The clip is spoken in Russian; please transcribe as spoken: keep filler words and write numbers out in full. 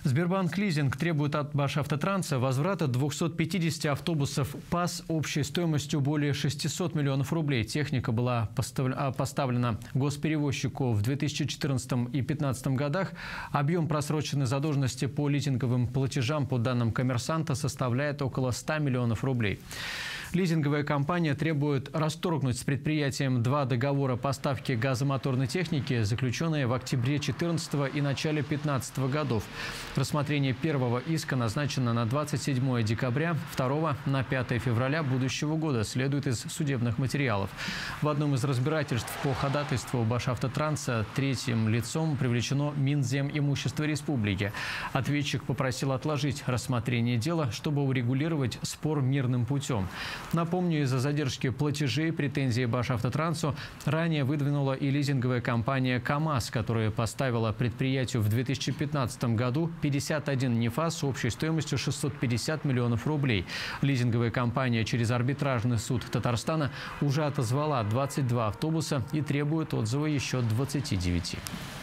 Сбербанк Лизинг требует от Башавтотранса возврата двухсот пятидесяти автобусов ПАЗ общей стоимостью более шестисот миллионов рублей. Техника была поставлена госперевозчику в две тысячи четырнадцатом и две тысячи пятнадцатом годах. Объем просроченной задолженности по лизинговым платежам, по данным «Коммерсанта», составляет около ста миллионов рублей. Лизинговая компания требует расторгнуть с предприятием два договора поставки газомоторной техники, заключенные в октябре две тысячи четырнадцатого и начале две тысячи пятнадцатого годов. Рассмотрение первого иска назначено на двадцать седьмое декабря, второго – на пятое февраля будущего года, следует из судебных материалов. В одном из разбирательств по ходатайству Башавтотранса третьим лицом привлечено Минземимущество Республики. Ответчик попросил отложить рассмотрение дела, чтобы урегулировать спор мирным путем. Напомню, из-за задержки платежей претензии Башавтотрансу ранее выдвинула и лизинговая компания «КамАЗ», которая поставила предприятию в две тысячи пятнадцатом году пятьдесят один НИФАС общей стоимостью шестьсот пятьдесят миллионов рублей. Лизинговая компания через арбитражный суд Татарстана уже отозвала двадцать два автобуса и требует отзыва еще двадцати девяти.